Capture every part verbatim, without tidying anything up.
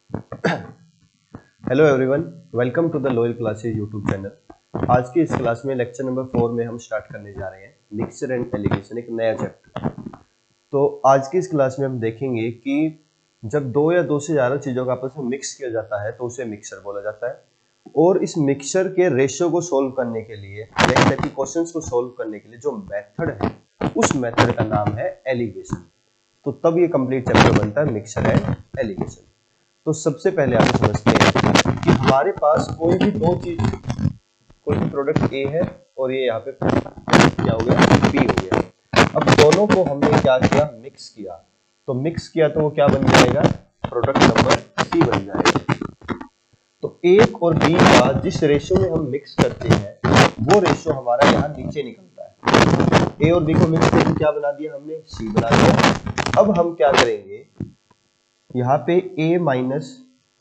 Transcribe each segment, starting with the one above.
Hello everyone, welcome to the loyal classes YouTube channel. आज की इस क्लास में लेक्चर नंबर फोर में हम स्टार्ट करने जा रहे हैं मिक्सर एंड एलिगेशन, एक नया चैप्टर। तो आज की इस क्लास में हम देखेंगे कि जब दो या दो से ज्यादा चीजों का आपस में मिक्स किया जाता है तो उसे मिक्सर बोला जाता है। और इस मिक्सर के रेशियो को सोल्व करने के लिए, इस टाइप के क्वेश्चंस को सोल्व करने के लिए जो मेथड है उस मेथड का नाम है एलिगेशन। तो तब ये कंप्लीट चैप्टर बनता है मिक्सर एंड एलिगेशन। तो सबसे पहले आप समझते हैं कि हमारे पास कोई भी दो चीज, कोई भी प्रोडक्ट ए है और ये यहाँ पे क्या हो गया, बी हो गया। अब दोनों को हमने क्या किया, मिक्स किया। तो मिक्स किया तो वो क्या बन जाएगा, प्रोडक्ट नंबर सी बन जाएगा। तो एक और बी का जिस रेशियो में हम मिक्स करते हैं वो रेशियो हमारा यहाँ नीचे निकलता है। ए और बी को मिक्स करके क्या बना दिया हमने, सी बना दिया। अब हम क्या करेंगे, यहाँ पे a minus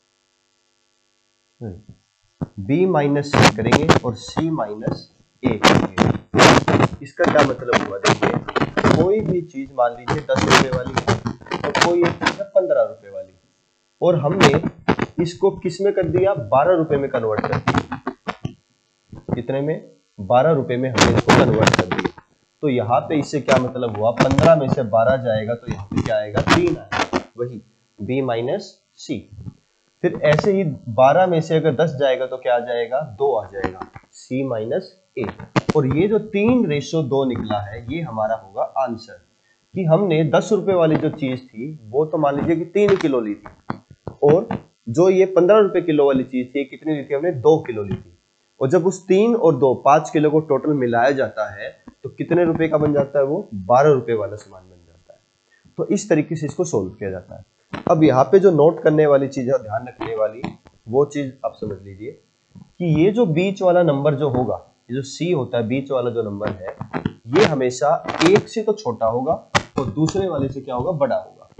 B minus C करेंगे और c माइनस ए करेंगे। इसका क्या मतलब हुआ, देखिए कोई भी चीज मान लीजिए दस रुपए वाली है और कोई एक चीज है पंद्रह रुपए वाली, और हमने इसको किस में कर दिया, बारह रुपए में कन्वर्ट कर दिया। कितने में, बारह रुपए में हमने इसको कन्वर्ट कर दिया। तो यहाँ पे इससे क्या मतलब हुआ, पंद्रह में से बारह जाएगा तो यहाँ पे क्या आएगा, तीन आएगा, वही b माइनस सी। फिर ऐसे ही बारह में से अगर दस जाएगा तो क्या आ जाएगा, दो आ जाएगा, c माइनस ए। और ये जो तीन रेशियो दो निकला है ये हमारा होगा आंसर। कि हमने दस रुपए वाली जो चीज थी वो तो मान लीजिए कि तीन किलो ली थी, और जो ये पंद्रह रुपए किलो वाली चीज थी कितनी ली थी हमने, दो किलो ली थी। और जब उस तीन और दो पांच किलो को टोटल मिलाया जाता है तो कितने रुपए का बन जाता है, वो बारह रुपए वाला सामान बन जाता है। तो इस तरीके से इसको सोल्व किया जाता है। अब यहाँ पे जो नोट करने वाली चीज है, ध्यान रखने वाली वो चीज आप समझ लीजिए कि ये जो बीच वाला नंबर जो होगा, ये जो सी होता है बीच वाला जो नंबर है, ये हमेशा एक से तो छोटा होगा और दूसरे वाले से क्या होगा, बड़ा होगा।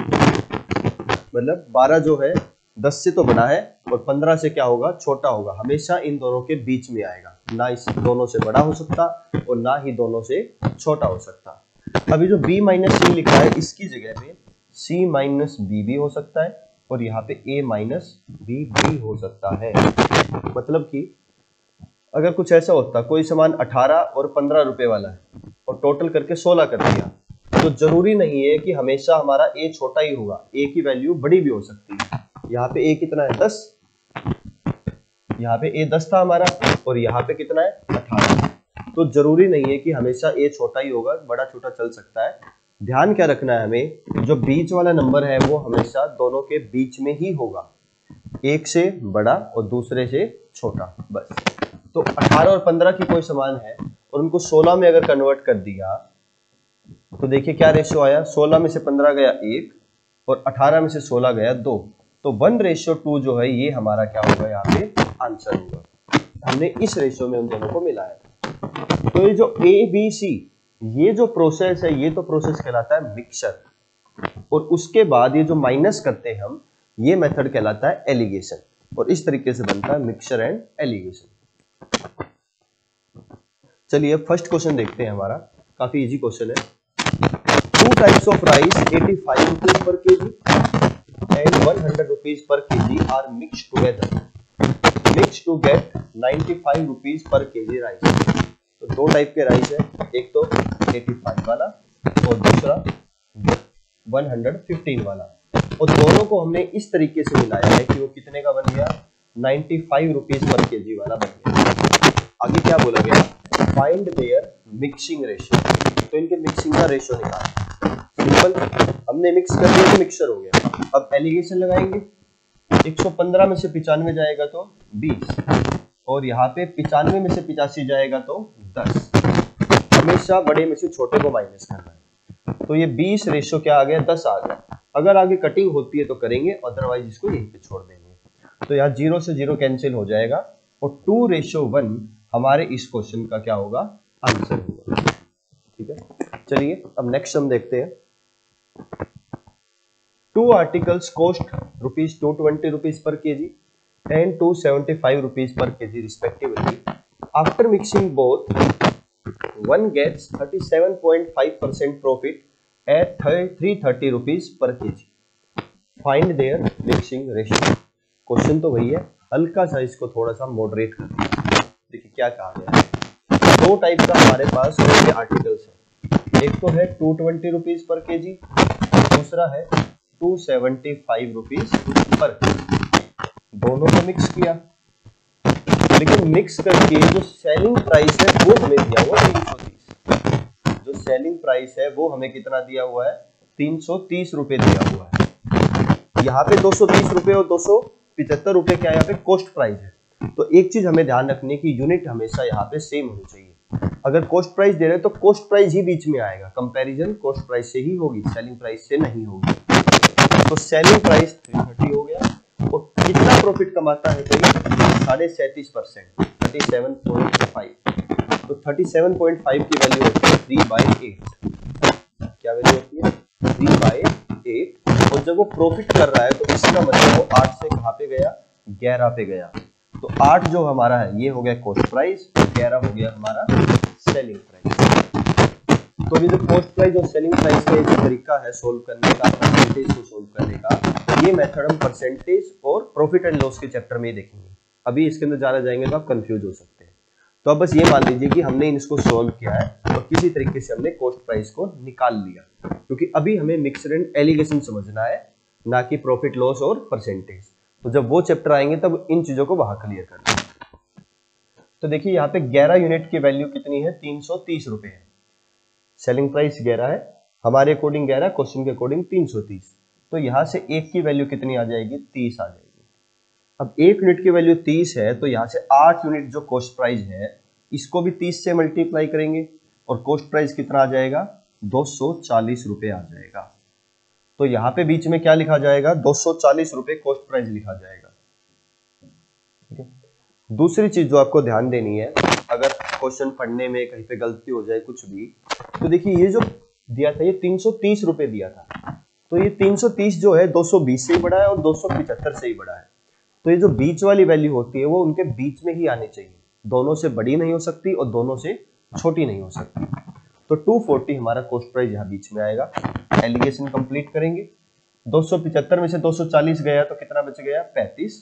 मतलब बारह जो है दस से तो बड़ा है और पंद्रह से क्या होगा, छोटा होगा। हमेशा इन दोनों के बीच में आएगा, ना इस दोनों से बड़ा हो सकता और ना ही दोनों से छोटा हो सकता। अभी जो b माइनस सी लिखा है इसकी जगह पे c माइनस बी भी हो सकता है और यहाँ पे a माइनस बी भी हो सकता है। मतलब कि अगर कुछ ऐसा होता, कोई सामान अठारह और पंद्रह रुपए वाला है और टोटल करके सोलह कर दिया, तो जरूरी नहीं है कि हमेशा हमारा a छोटा ही होगा, a की वैल्यू बड़ी भी हो सकती है। यहाँ पे a कितना है, दस, यहाँ पे a दस था हमारा और यहाँ पे कितना है, अठारह। तो जरूरी नहीं है कि हमेशा a छोटा ही होगा, बड़ा छोटा चल सकता है। ध्यान क्या रखना है हमें, जो बीच वाला नंबर है वो हमेशा दोनों के बीच में ही होगा, एक से बड़ा और दूसरे से छोटा, बस। तो अठारह और पंद्रह की कोई समान है और उनको सोलह में अगर कन्वर्ट कर दिया तो देखिए क्या रेशियो आया, सोलह में से पंद्रह गया एक और अठारह में से सोलह गया दो। तो वन रेशियो टू जो है ये हमारा क्या होगा, यहाँ पे आंसर होगा। हमने इस रेशियो में उन दोनों को मिलाया। तो ये जो ए बी सी, ये जो प्रोसेस है ये तो प्रोसेस कहलाता है मिक्सर, और उसके बाद ये जो माइनस करते हैं हम, ये मेथड कहलाता है एलिगेशन। और इस तरीके से बनता है मिक्सर एंड एलिगेशन। चलिए फर्स्ट क्वेश्चन देखते हैं हमारा, काफी इजी क्वेश्चन है। Two types of rice eighty five rupees per kg and one hundred rupees per kg are mixed together, mixed to get ninety five rupees per kg rice. तो दो type के rice है, एक तो eighty five वाला और दूसरा one hundred fifteen वाला, और दोनों को हमने इस तरीके से मिलाया है कि वो कितने का बन गया, ninety five rupees per kg वाला बन गया। आगे क्या बोला गया, फाइंड देयर मिक्सिंग रेशियो। तो इनके मिक्सिंग का रेशियो निकालना, सिंपल, हमने मिक्स कर दिया तो मिक्सर हो गया। अब एलिगेशन लगाएंगे, एक सौ पंद्रह में से पिचानवे जाएगा तो बीस, और यहाँ पे पिचानवे में से पिचासी जाएगा तो दस। हमेशा बड़े में से छोटे को माइनस करना है। तो ये बीस रेशियो क्या आ गया, दस आ गया। अगर आगे कटिंग होती है तो करेंगे, अदरवाइज इसको यहीं पे छोड़ देंगे। तो यहाँ जीरो से जीरो कैंसिल हो जाएगा और टू रेशियो वन हमारे इस क्वेश्चन का क्या होगा, आंसर होगा। ठीक है, चलिए अब नेक्स्ट हम देखते हैं। Two articles cost rupees two twenty rupees per kg and two hundred seventy-five rupees per kg respectively. After mixing both, one gets thirty-seven point five percent profit at three hundred thirty rupees per kg. Find their mixing ratio. Question तो वही है, हल्का सा इसको थोड़ा सा moderate कर दिया। देखिए क्या कहा गया है, दो टाइप का हमारे पास के आर्टिकल्स है, एक तो है two twenty rupees per kg, दूसरा है two seventy five rupees per kg. दोनों को मिक्स किया, लेकिन मिक्स करके जो सेलिंग प्राइस है वो हमें दिया हुआ तीन सौ तीस। जो सेलिंग प्राइस है वो हमें कितना दिया हुआ है, तीन सौ तीस रुपए दिया हुआ है। यहाँ पे दो सौ तीस रुपए और दो सौ पिछहत्तर रुपए क्या यहाँ पे कॉस्ट प्राइस है। तो एक चीज हमें ध्यान रखने की, यूनिट हमेशा यहाँ पे सेम होनी चाहिए। अगर कॉस्ट प्राइस दे रहे हैं तो कॉस्ट प्राइस ही बीच में आएगा, कंपैरिजन कॉस्ट प्राइस से ही होगी, सेलिंग प्राइस से नहीं होगी। तो सेलिंग प्राइस तीन सौ तीस हो गया, और कितना प्रॉफिट कमाता है कोई, साढ़े सैंतीस percent, thirty seven point five. तो थर्टी सेवन पॉइंट फाइव की वैल्यू होती है थ्री बाई एट। क्या वैल्यू होती है, थ्री बाई एट। और जब वो प्रॉफिट कर रहा है तो इसका मतलब वो आठ से कहाँ पे गया, ग्यारह पे गया। तो आठ जो हमारा है ये हो गया कॉस्ट प्राइस, ग्यारह हो गया हमारा सेलिंग प्राइस। तो अभी जो कॉस्ट प्राइस और सेलिंग प्राइस का एक तरीका है सोल्व करने का, परसेंटेज को सोल्व करने का, ये मेथड हम परसेंटेज और प्रॉफिट एंड लॉस के चैप्टर में ही देखेंगे। अभी इसके अंदर ज्यादा जाएंगे तो आप कंफ्यूज हो सकते हैं। तो अब बस ये मान लीजिए कि हमने इसको सोल्व किया है और किसी तरीके से हमने कॉस्ट प्राइस को निकाल लिया, क्योंकि अभी हमें मिक्सड एंड एलिगेशन समझना है, ना कि प्रॉफिट लॉस और परसेंटेज। तो जब वो चैप्टर आएंगे तब इन चीजों को वहां क्लियर करना है। तो देखिए यहाँ पे ग्यारह यूनिट की वैल्यू कितनी है, तीन सौ तीस रुपए है। सेलिंग प्राइस ग्यारह है, हमारे अकॉर्डिंग ग्यारह, क्वेश्चन के अकॉर्डिंग तीन सौ तीस। तो यहां से एक की वैल्यू कितनी आ जाएगी, तीस आ जाएगी। अब एक यूनिट की वैल्यू तीस है, तो यहां से आठ यूनिट जो कॉस्ट प्राइस है इसको भी तीस से मल्टीप्लाई करेंगे, और कॉस्ट प्राइस कितना आ जाएगा, दो सौ चालीस रुपए आ जाएगा। तो यहां पे बीच में क्या लिखा जाएगा, दो सौ चालीस रुपए कॉस्ट प्राइस लिखा जाएगा। ठीक है। दूसरी चीज जो आपको ध्यान देनी है, अगर क्वेश्चन पढ़ने में कहीं पे गलती हो जाए कुछ भी, तो देखिए ये जो दिया था ये तीन सौ तीस रुपए दिया था, तो ये तीन सौ तीस जो है दो सौ बीस से ही बड़ा है और दो सौ पचहत्तर से ही बड़ा है। तो ये जो बीच वाली वैल्यू होती है वो उनके बीच में ही आनी चाहिए, दोनों से बड़ी नहीं हो सकती और दोनों से छोटी नहीं हो सकती। तो दो सौ चालीस हमारा कॉस्ट प्राइस यहाँ बीच में आएगा। एलिगेशन कंप्लीट करेंगे, दो सौ पचहत्तर में से दो सौ चालीस गया तो कितना बच गया, पैंतीस,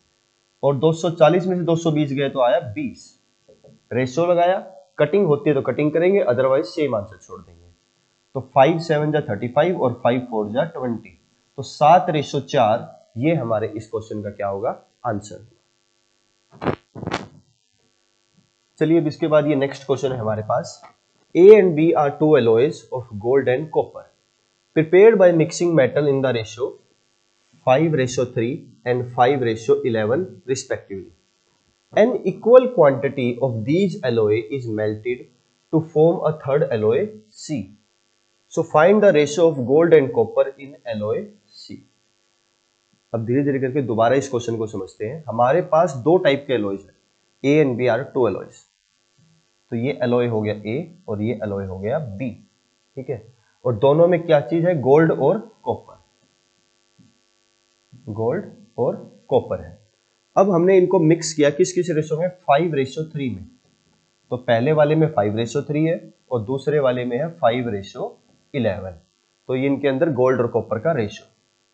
और दो सौ चालीस में से दो सौ बीस गए तो आया बीस। रेशियो लगाया, कटिंग होती है तो कटिंग करेंगे, अदरवाइज सेम आंसर छोड़ देंगे। तो फाइव सेवन जा थर्टी फाइव और फाइव फोर जा ट्वेंटी, तो सात रेशियो चार, ये हमारे इस क्वेश्चन का क्या होगा, आंसर। चलिए अब इसके बाद ये नेक्स्ट क्वेश्चन है हमारे पास, A and B are two alloys of gold and copper prepared by mixing metal in the ratio five ratio three and five ratio eleven respectively. An equal quantity of these alloy is melted to form a third alloy C. So find the ratio of gold and copper in alloy C. अब धीरे धीरे करके दोबारा इस question को समझते हैं। हमारे पास दो टाइप के एलॉयज हैं, A and B are two alloys. तो ये एलॉय हो गया A और ये एलॉय हो गया B, ठीक है। और दोनों में क्या चीज है, गोल्ड और कॉपर, गोल्ड और कॉपर है। अब हमने इनको मिक्स किया किस किस रेशो में, फाइव रेशो थ्री में। तो पहले वाले में फाइव रेशो थ्री है और दूसरे वाले में है फाइव रेशो इलेवन। तो ये इनके अंदर गोल्ड और कॉपर का रेशो,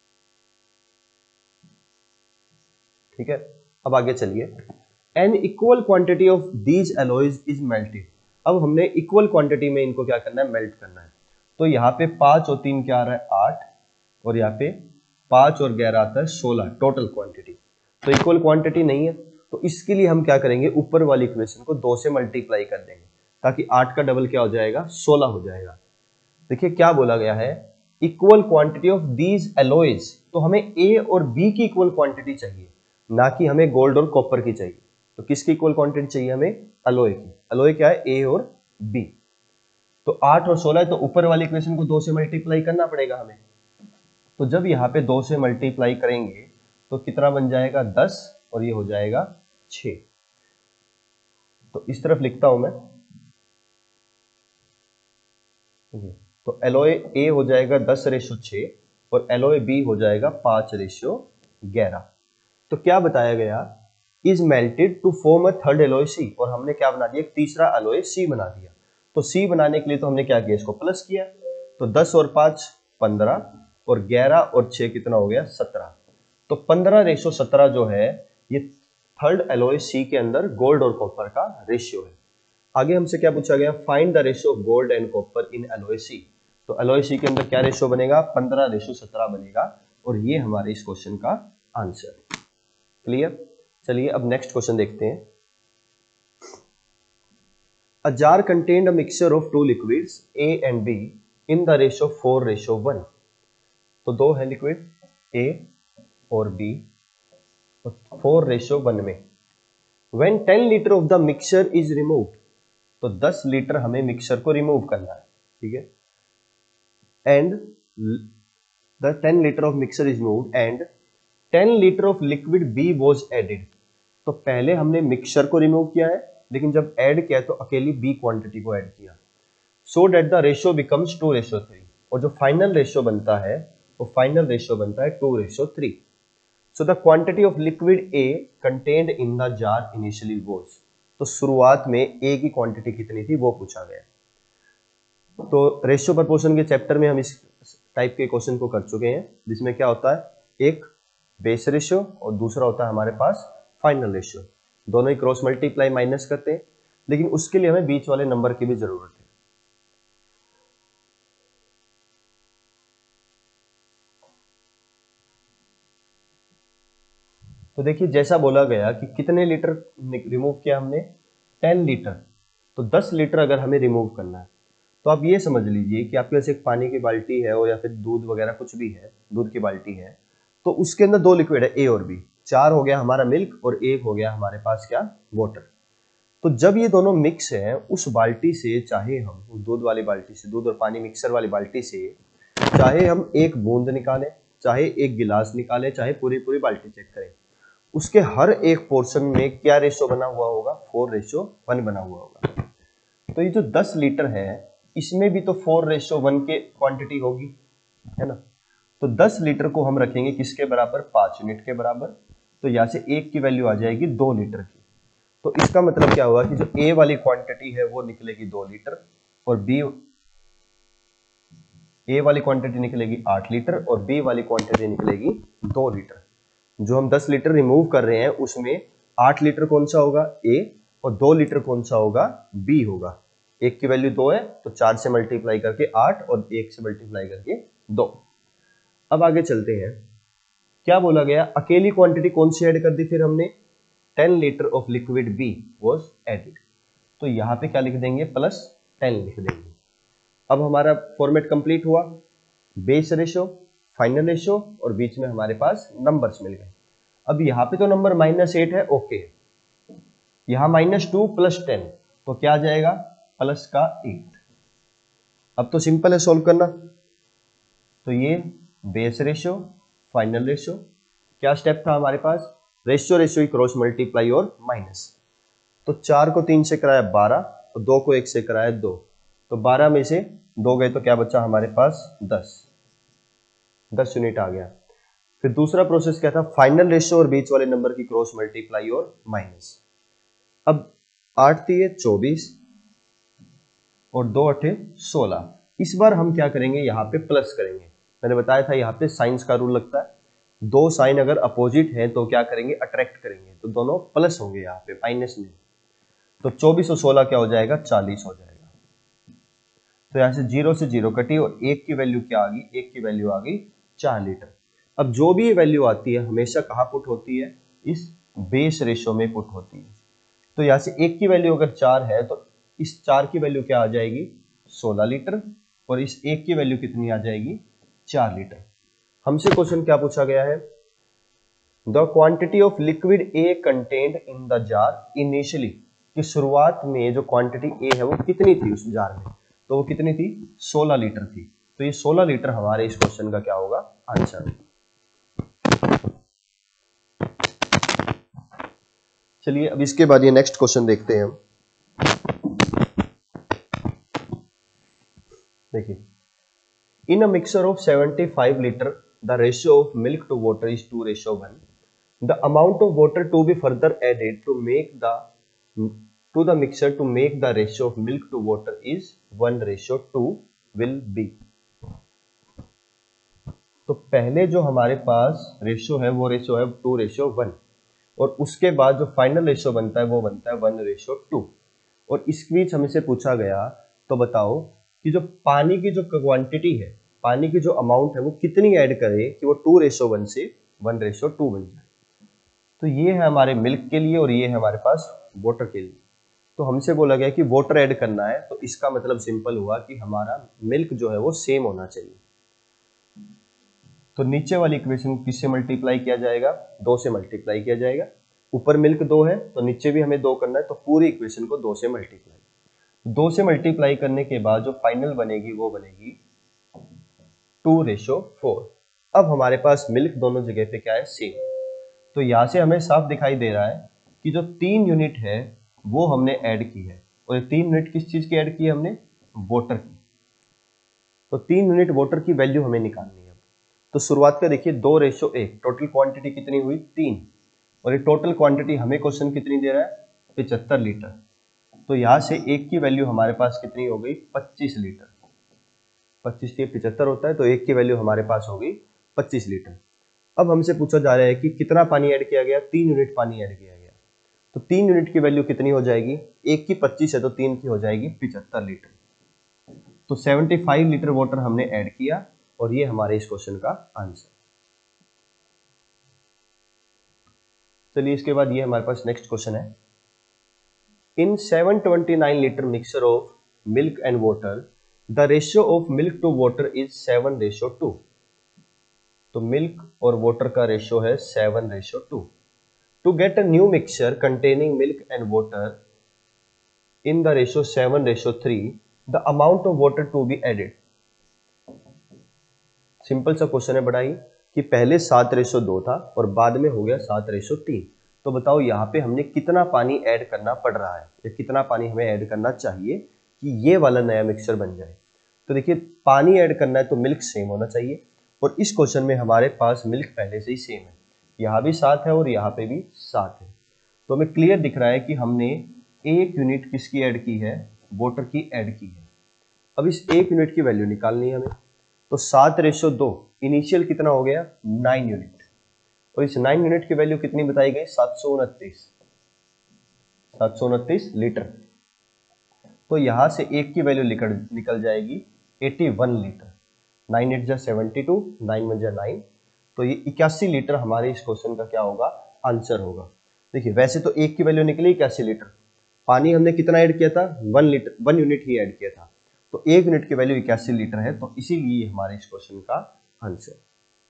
ठीक है। अब आगे चलिए, an equal quantity of these alloys is melted. अब हमने इक्वल क्वांटिटी में इनको क्या करना है, मेल्ट करना है। तो यहाँ पे पांच और तीन क्या आ रहा है, आठ, और यहाँ पे पांच और ग्यारह आता है सोलह टोटल क्वांटिटी। तो इक्वल क्वांटिटी नहीं है, तो इसके लिए हम क्या करेंगे, ऊपर वाली इक्वेशन को दो से मल्टीप्लाई कर देंगे, ताकि आठ का डबल क्या हो जाएगा, सोलह हो जाएगा। देखिए क्या बोला गया है, equal quantity of these alloys. तो हमें ए और बी की इक्वल क्वांटिटी चाहिए, ना कि हमें गोल्ड और कॉपर की चाहिए। तो किसकी इक्वल क्वांटिटी चाहिए हमें, एलॉय की। एलॉय क्या है, ए और बी। तो आठ और सोलह है, तो ऊपर वाली इक्वेशन को दो से मल्टीप्लाई करना पड़ेगा हमें। तो जब यहाँ पे दो से मल्टीप्लाई करेंगे तो कितना बन जाएगा, दस, और ये हो जाएगा छह। तो इस तरफ लिखता हूं मैं, तो एलॉय ए हो जाएगा दस रेशो छह और एलॉय बी हो जाएगा पांच रेशो ग्यारह। तो क्या बताया गया, is melted to form a third alloy C, और हमने क्या बना दिया, एक तीसरा एलॉय सी बना दिया। तो सी बनाने के लिए तो हमने क्या किया, इसको प्लस किया। तो दस और पांच पंद्रह, और ग्यारह और छह कितना हो गया, सत्रह। तो पंद्रह रेशो सत्रह जो है ये थर्ड एलॉय सी के अंदर गोल्ड और कॉपर का रेशियो है। आगे हमसे क्या पूछा गया, find the ratio of gold and copper in alloy C. तो एलॉय सी के अंदर क्या रेशियो बनेगा, पंद्रह रेशियो सत्रह बनेगा, और ये हमारे इस क्वेश्चन का आंसर। क्लियर। चलिए अब नेक्स्ट क्वेश्चन देखते हैं। A jar contained a mixture of two liquids A and B in the ratio four ratio one। तो दो है लिक्विड A और B फोर रेशियो वन में। When ten litre of the mixture is removed, तो दस litre हमें mixture को remove करना है, ठीक है। And the ten litre of mixture is removed and ten litre of liquid B was added। तो पहले हमने मिक्सचर को रिमूव किया है, लेकिन जब ऐड किया तो अकेली बी क्वांटिटी को ऐड किया, so that the ratio becomes two ratio three. और जो फाइनल रेशियो बनता है वो फाइनल रेशियो बनता है two ratio three. So the quantity of liquid A contained in the jar initially was. तो शुरुआत में ए की क्वांटिटी कितनी थी वो पूछा गया। तो रेशियो प्रपोर्शन के चैप्टर में हम इस टाइप के क्वेश्चन को कर चुके हैं, जिसमें क्या होता है, एक बेस रेशियो और दूसरा होता है हमारे पास फाइनल रेशियो। दोनों ही क्रॉस मल्टीप्लाई माइनस करते हैं, लेकिन उसके लिए हमें बीच वाले नंबर की भी जरूरत है। तो देखिए जैसा बोला गया कि कितने लीटर रिमूव किया हमने, टेन लीटर। तो दस लीटर अगर हमें रिमूव करना है तो आप ये समझ लीजिए कि आपके पास एक पानी की बाल्टी है और या फिर दूध वगैरह कुछ भी है, दूध की बाल्टी है, तो उसके अंदर दो लिक्विड है ए और बी। चार हो गया हमारा मिल्क और एक हो गया हमारे पास क्या, वाटर। तो जब ये दोनों मिक्स है उस बाल्टी से, चाहे हम दूध वाली बाल्टी से, दूध और पानी मिक्सर वाली बाल्टी से चाहे हम एक बूंद निकालें, चाहे एक गिलास निकालें, चाहे पूरी पूरी बाल्टी चेक करें, उसके हर एक पोर्शन में क्या रेशियो बना हुआ होगा, फोर रेशियो वन बना हुआ होगा। तो ये जो दस लीटर है इसमें भी तो फोर रेशियो वन के क्वांटिटी होगी, है ना। तो दस लीटर को हम रखेंगे किसके बराबर, पांच यूनिट के बराबर। तो यहां से एक की वैल्यू आ जाएगी दो लीटर की। तो इसका मतलब क्या हुआ कि जो ए वाली क्वांटिटी है वो निकलेगी दो लीटर और बी ए वाली क्वांटिटी निकलेगी आठ लीटर और बी वाली क्वांटिटी निकलेगी दो लीटर। जो हम दस लीटर रिमूव कर रहे हैं उसमें आठ लीटर कौन सा होगा, ए, और दो लीटर कौन सा होगा, बी होगा। एक की वैल्यू दो है तो चार से मल्टीप्लाई करके आठ और एक से मल्टीप्लाई करके दो। अब आगे चलते हैं, क्या बोला गया, अकेली क्वांटिटी कौन सी ऐड कर दी फिर हमने, ten litre of liquid B was added. तो यहां पे क्या लिख देंगे, प्लस टेन लिख देंगे। अब हमारा फॉर्मेट कंप्लीट हुआ, बेस रेशियो, फाइनल रेशियो और बीच में हमारे पास नंबर्स मिल गए। अब यहाँ पे तो नंबर माइनस एट है, ओके, यहाँ माइनस टू प्लस टेन, तो क्या आ जाएगा, प्लस का एट। अब तो सिंपल है सॉल्व करना। तो ये बेस रेशियो, फाइनल रेशियो, क्या स्टेप था हमारे पास, रेशियो रेशियो की क्रॉस मल्टीप्लाई और माइनस। तो चार को तीन से कराया बारह और दो को एक से कराया दो, तो बारह में से दो गए तो क्या बचा हमारे पास, दस। दस यूनिट आ गया। फिर दूसरा प्रोसेस क्या था, फाइनल रेशियो और बीच वाले नंबर की क्रॉस मल्टीप्लाई और माइनस। अब आठ दिए चौबीस और दो अठे सोलह। इस बार हम क्या करेंगे, यहाँ पे प्लस करेंगे। मैंने बताया था यहाँ पे साइंस का रूल लगता है, दो साइन अगर अपोजिट है तो क्या करेंगे, अट्रैक्ट करेंगे, तो दोनों प्लस होंगे यहाँ पे, माइनस नहीं। तो चौबीस और सोलह क्या हो जाएगा, चालीस हो जाएगा। तो यहाँ से जीरो से जीरो कटी और एक की वैल्यू क्या आ गई, एक की वैल्यू आ गई चार लीटर। अब जो भी वैल्यू आती है हमेशा कहाँ पुट होती है, इस बेस रेशियो में पुट होती है। तो यहाँ से एक की वैल्यू अगर चार है तो इस चार की वैल्यू क्या आ जाएगी, सोलह लीटर, और इस एक की वैल्यू कितनी आ जाएगी, चार लीटर। हमसे क्वेश्चन क्या पूछा गया है, the quantity of liquid A contained in the jar initially, कि शुरुआत में जो क्वांटिटी ए है वो कितनी थी उस जार में, तो वो कितनी थी, सोलह लीटर थी। तो ये सोलह लीटर हमारे इस क्वेश्चन का क्या होगा, आंसर। चलिए अब इसके बाद ये नेक्स्ट क्वेश्चन देखते हैं हम। देखिए, in a mixture of seventy five litre the ratio of milk to water is two ratio one. The amount of water to be further added to make the to the mixture to make the ratio of milk to water is one ratio two will be. तो पहले जो हमारे पास ratio है वो ratio है two ratio one, और उसके बाद जो फाइनल रेशियो बनता है वो बनता है वन रेशियो टू। और इस बीच हमसे पूछा गया तो बताओ कि जो पानी की जो क्वांटिटी है, पानी की जो अमाउंट है वो कितनी ऐड करें कि वो टू रेशियो वन से वन रेशियो टू बन जाए। तो ये है हमारे मिल्क के लिए और ये है हमारे पास वाटर के लिए। तो हमसे बोला गया कि वाटर ऐड करना है, तो इसका मतलब सिंपल हुआ कि हमारा मिल्क जो है वो सेम होना चाहिए। तो नीचे वाली इक्वेशन किससे मल्टीप्लाई किया जाएगा, दो से मल्टीप्लाई किया जाएगा। ऊपर मिल्क दो है तो नीचे भी हमें दो करना है, तो पूरी इक्वेशन को दो से मल्टीप्लाई, दो से मल्टीप्लाई करने के बाद जो फाइनल बनेगी वो बनेगी टू रेशो फोर। अब हमारे पास मिल्क दोनों जगह पे क्या है, सेम। तो यहां से हमें साफ दिखाई दे रहा है कि जो तीन यूनिट है वो हमने ऐड की है, और ये तीन यूनिट किस चीज की ऐड की है हमने, वाटर की। तो तीन यूनिट वाटर की वैल्यू हमें निकालनी है। तो शुरुआत का देखिए दो रेशो एक, टोटल क्वांटिटी कितनी हुई तीन, और ये टोटल क्वांटिटी हमें क्वेश्चन कितनी दे रहा है, पचहत्तर लीटर। तो यहां से एक की वैल्यू हमारे पास कितनी हो गई, पच्चीस लीटर। पच्चीस के पचहत्तर होता है तो एक की वैल्यू हमारे पास हो गई पच्चीस लीटर। अब हमसे पूछा जा रहा है कि कितना पानी ऐड किया गया, तीन यूनिट पानी ऐड किया गया। तो तीन यूनिट की वैल्यू कितनी हो जाएगी, एक की पच्चीस है तो तीन की हो जाएगी पचहत्तर लीटर। तो पचहत्तर लीटर वाटर हमने ऐड किया और ये हमारे इस क्वेश्चन का आंसर। चलिए इसके बाद ये हमारे पास नेक्स्ट क्वेश्चन है। In seven twenty nine litre mixture of milk and water the ratio of milk to water is seven ratio two. तो मिल्क और वाटर का रेशियो है seven ratio two. To get a new mixture containing milk and water in the ratio seven ratio three the amount of water to be added. Simple सा question है बड़ा ही, कि पहले सात रेशो दो था और बाद में हो गया सात रेशो तीन। तो बताओ यहाँ पे हमने कितना पानी ऐड करना पड़ रहा है, या कितना पानी हमें ऐड करना चाहिए कि ये वाला नया मिक्सचर बन जाए। तो देखिए पानी ऐड करना है तो मिल्क सेम होना चाहिए, और इस क्वेश्चन में हमारे पास मिल्क पहले से ही सेम है, यहाँ भी सात है और यहाँ पे भी सात है। तो हमें क्लियर दिख रहा है कि हमने एक यूनिट किसकी ऐड की है, वाटर की ऐड की है। अब इस एक यूनिट की वैल्यू निकालनी है हमें। तो सात रेशो दो, इनिशियल कितना हो गया, नाइन यूनिट, और इस नाइन यूनिट की वैल्यू कितनी बताई गई, सात सौ उनतीस सात सौ उनतीस लीटर। तो यहां से एक की वैल्यू निकल निकल जाएगी इक्यासी लीटर। नाइन एट जा सेवेंटी टू, नाइन वन जा नाइन, तो ये इक्यासी लीटर हमारे इस क्वेश्चन का क्या होगा, आंसर होगा। देखिए वैसे तो एक की वैल्यू निकली इक्यासी लीटर, पानी हमने कितना ऐड किया था, वन लीटर, वन यूनिट ही ऐड किया था, तो एक यूनिट की वैल्यू इक्यासी लीटर है, तो इसीलिए हमारे इस क्वेश्चन का आंसर।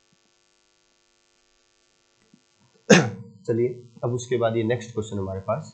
चलिए अब उसके बाद ये नेक्स्ट क्वेश्चन हमारे पास।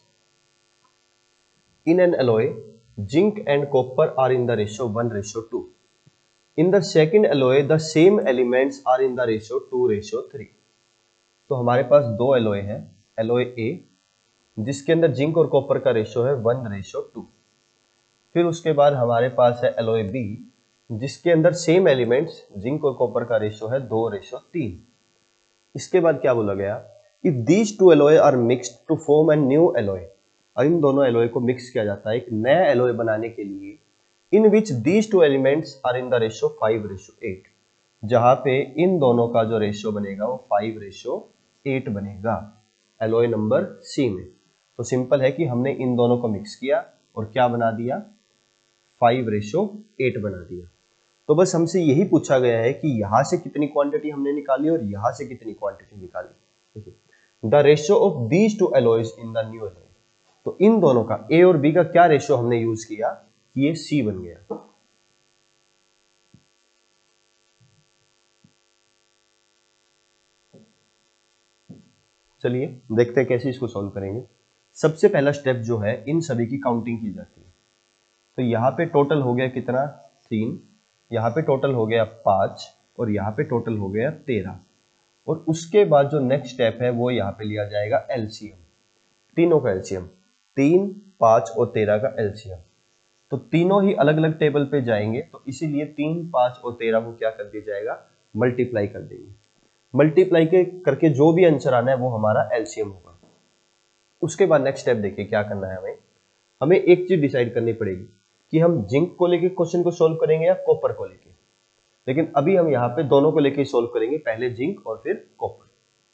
In an alloy zinc and copper are in the ratio one ratio two. In the second alloy the same elements are in the ratio two ratio three. तो हमारे पास दो एलॉय है, एलॉय ए जिसके अंदर zinc और copper का ratio है one ratio to. फिर उसके बाद हमारे पास है एलॉय बी जिसके अंदर सेम एलिमेंट्स जिंक और कॉपर का रेशियो है दो रेशियो तीन। इसके बाद क्या बोला गया, if these two alloy are mixed to form a new alloy. और इन दोनों एलॉय को मिक्स किया जाता है एक नया एलॉय बनाने के लिए, in which these two elements are in the ratio five ratio eight. जहां पे इन दोनों का जो रेशियो बनेगा वो फाइव रेशियो एट बनेगा एलॉय नंबर सी में। तो सिंपल है कि हमने इन दोनों को मिक्स किया और क्या बना दिया, फाइव रेशो एट बना दिया। तो बस हमसे यही पूछा गया है कि यहां से कितनी क्वांटिटी हमने निकाली और यहां से कितनी क्वांटिटी निकाली। देखिए the ratio of these two alloys in the new alloy. तो इन दोनों का ए और बी का क्या रेशियो हमने यूज किया कि ये सी बन गया। चलिए देखते हैं कैसे इसको सॉल्व करेंगे। सबसे पहला स्टेप जो है, इन सभी की काउंटिंग की जाती है। तो यहाँ पे टोटल हो गया कितना, तीन, यहाँ पे टोटल हो गया पाँच, और यहाँ पे टोटल हो गया तेरह। और उसके बाद जो नेक्स्ट स्टेप है वो यहाँ पे लिया जाएगा एलसीएम, तीनों का एलसीएम, तीन, पाँच और तेरह का एलसीएम। तो तीनों ही अलग अलग टेबल पे जाएंगे, तो इसीलिए तीन, पाँच और तेरह को क्या कर दिया जाएगा, मल्टीप्लाई कर देंगे। मल्टीप्लाई के करके जो भी आंसर आना है वो हमारा एलसीएम होगा। उसके बाद नेक्स्ट स्टेप देखिए क्या करना है हमें। हमें एक चीज डिसाइड करनी पड़ेगी कि हम जिंक को लेके क्वेश्चन को सॉल्व करेंगे या कॉपर को लेके। लेकिन अभी हम यहाँ पे दोनों को लेके सोल्व करेंगे, पहले जिंक और फिर कॉपर।